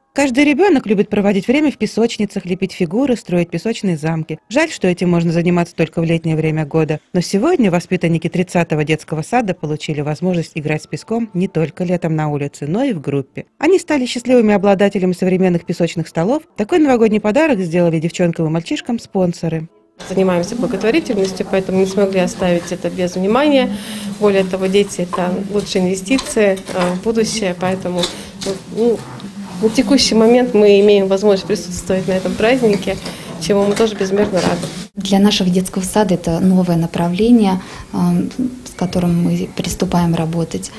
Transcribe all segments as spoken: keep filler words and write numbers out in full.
Каждый ребенок любит проводить время в песочницах, лепить фигуры, строить песочные замки. Жаль, что этим можно заниматься только в летнее время года. Но сегодня воспитанники тридцатого детского сада получили возможность играть с песком не только летом на улице, но и в группе. Они стали счастливыми обладателями современных песочных столов. Такой новогодний подарок сделали девчонкам и мальчишкам спонсоры. Занимаемся благотворительностью, поэтому не смогли оставить это без внимания. Более того, дети – это лучшие инвестиции в будущее, поэтому ну, на текущий момент мы имеем возможность присутствовать на этом празднике, чему мы тоже безмерно рады. Для нашего детского сада это новое направление, с которым мы приступаем работать.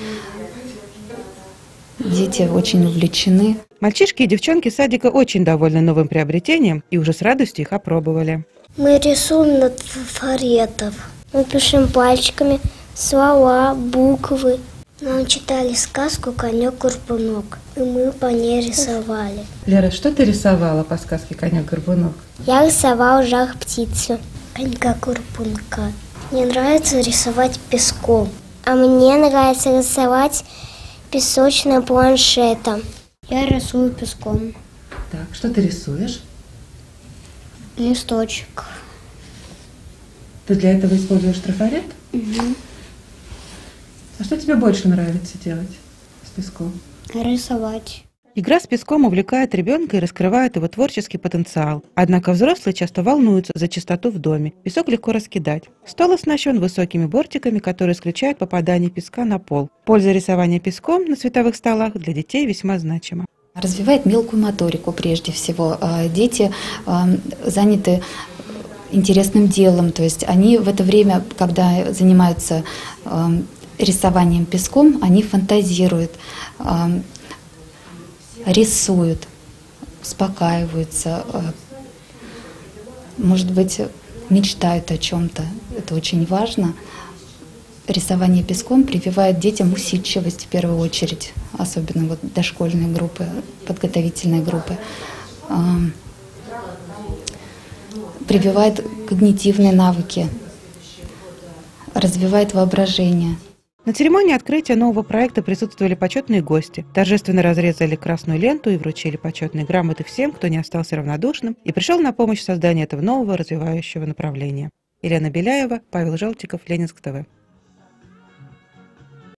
Дети очень увлечены. Мальчишки и девчонки садика очень довольны новым приобретением и уже с радостью их опробовали. Мы рисуем на трафаретов. Мы пишем пальчиками слова, буквы. Нам читали сказку «Конек-горбунок», и мы по ней рисовали. Лера, что ты рисовала по сказке «Конек-горбунок»? Я рисовал жар-птицу, конька-горбунка. Мне нравится рисовать песком. А мне нравится рисовать песочным планшетом. Я рисую песком. Так, что ты рисуешь? Листочек. Ты для этого используешь трафарет? Угу. А что тебе больше нравится делать с песком? Рисовать. Игра с песком увлекает ребенка и раскрывает его творческий потенциал. Однако взрослые часто волнуются за чистоту в доме. Песок легко раскидать. Стол оснащен высокими бортиками, которые исключают попадание песка на пол. Польза рисования песком на световых столах для детей весьма значима. Развивает мелкую моторику прежде всего. Дети заняты интересным делом, то есть они в это время, когда занимаются рисованием песком, они фантазируют, рисуют, успокаиваются, может быть, мечтают о чем-то. Это очень важно. Рисование песком прививает детям усидчивость в первую очередь, особенно вот дошкольные группы, подготовительные группы. Прививает когнитивные навыки, развивает воображение. На церемонии открытия нового проекта присутствовали почетные гости. Торжественно разрезали красную ленту и вручили почетные грамоты всем, кто не остался равнодушным и пришел на помощь в создании этого нового развивающего направления. Елена Беляева, Павел Желтиков, Ленинск ТВ.